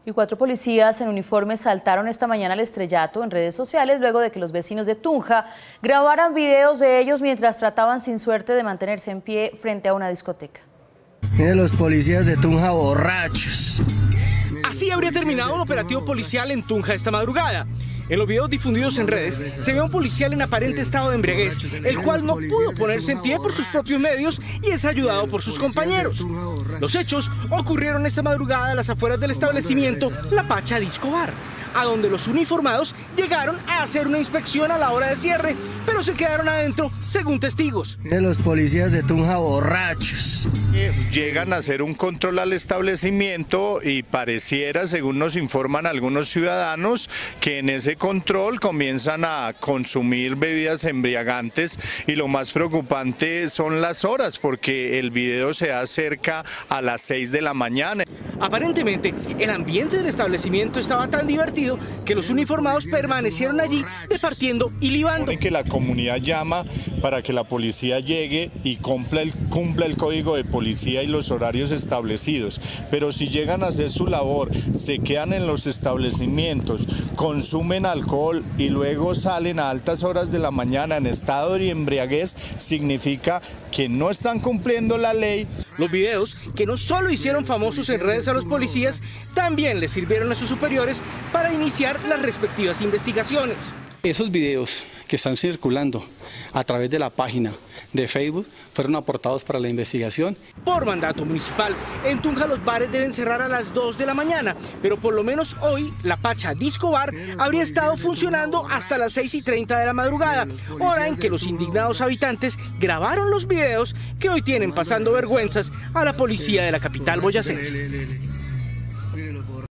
Y 4 policías en uniforme saltaron esta mañana al estrellato en redes sociales luego de que los vecinos de Tunja grabaran videos de ellos mientras trataban sin suerte de mantenerse en pie frente a una discoteca. Miren los policías de Tunja borrachos. Así habría terminado un operativo policial en Tunja esta madrugada. En los videos difundidos en redes se ve a un policial en aparente estado de embriaguez, el cual no pudo ponerse en pie por sus propios medios y es ayudado por sus compañeros. Los hechos ocurrieron esta madrugada a las afueras del establecimiento La Pacha Disco Bar, a donde los uniformados llegaron a hacer una inspección a la hora de cierre, pero se quedaron adentro, según testigos. Miren los policías de Tunja borrachos. Llegan a hacer un control al establecimiento y pareciera, según nos informan algunos ciudadanos, que en ese control comienzan a consumir bebidas embriagantes y lo más preocupante son las horas, porque el video se da cerca a las 6 de la mañana. Aparentemente, el ambiente del establecimiento estaba tan divertido que los uniformados permanecieron allí departiendo y libando. Que la comunidad llama para que la policía llegue y cumpla el código de policía y los horarios establecidos, pero si llegan a hacer su labor, se quedan en los establecimientos, consumen alcohol y luego salen a altas horas de la mañana en estado de embriaguez, significa que no están cumpliendo la ley. Los videos, que no solo hicieron famosos en redes a los policías, también les sirvieron a sus superiores para iniciar las respectivas investigaciones. Esos videos que están circulando a través de la página de Facebook fueron aportados para la investigación. Por mandato municipal, en Tunja los bares deben cerrar a las 2 de la mañana, pero por lo menos hoy La Pacha Disco Bar habría estado funcionando hasta las 6:30 de la madrugada, hora en que los indignados habitantes grabaron los videos que hoy tienen pasando vergüenzas a la policía de la capital boyacense.